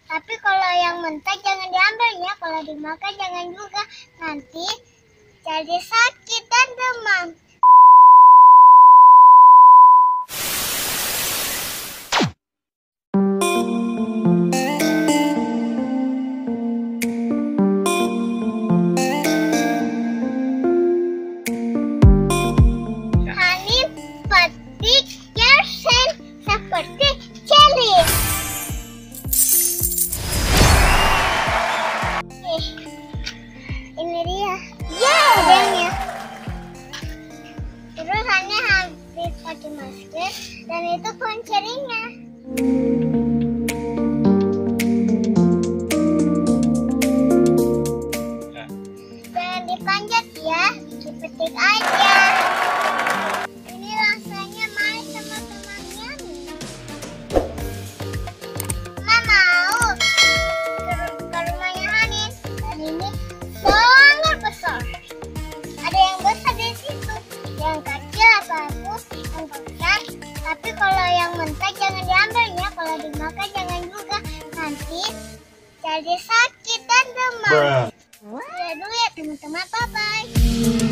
Tapi kalau yang mentah jangan diambil ya. Kalau dimakan jangan juga. Nanti jadi sakit dan demam. Honey petik yersen seperti jelly. Ini dia. Ya, udangnya. Terus Hani habis pakai masker dan itu kuncinya. Jangan dipanjat ya, dipetik aja. Ini rasanya manis sama temannya. Mama mau ke rumahnya Hanin. Dan ini sangat besar. Ada yang besar di situ, yang kecil apapun, yang besar. Tapi kalau yang mentah jangan diambil ya. Kalau dimakan jangan juga. Nanti jadi sakit dan demam. Udah dulu ya teman-teman, bye-bye.